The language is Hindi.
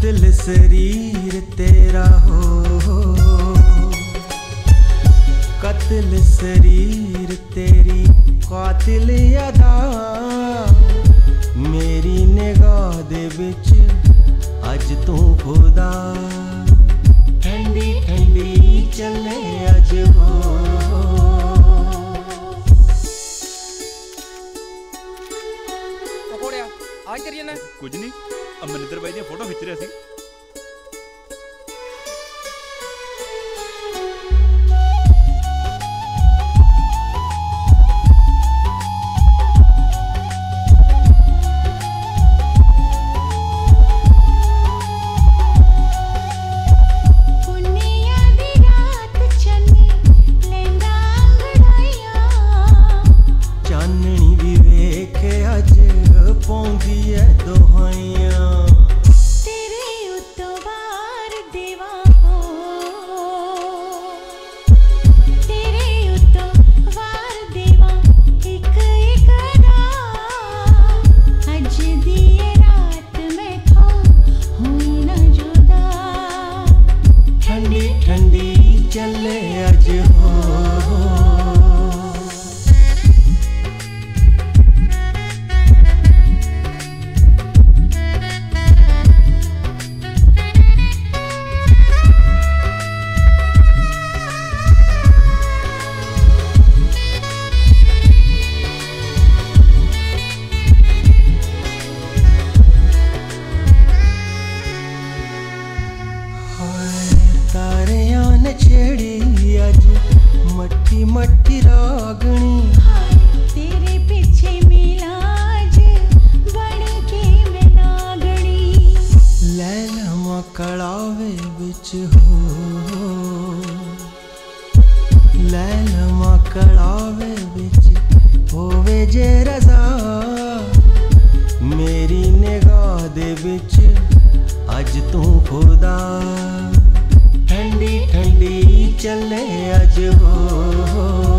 कत्ल शरीर तेरा हो, कत्ल शरीर तेरी कातिल अदा मेरी निगाह दे विच अज तू खुदा ठंडी ठंडी चले अज हो। आज करिए ना कुछ नहीं, अब मनिंदर भाई ने फोटो खिंच रहे थे। छेड़ी अज मट्ठी मट्ठी रागनी तेरे पीछे मिलाज बन के मैं नागनी लैला कड़ावे बिच हो, लैला कड़ावे बिच होवे जे रजा मेरी निगाह दे बिच अज तू खुदा ठंडी ठंडी चले अज हो।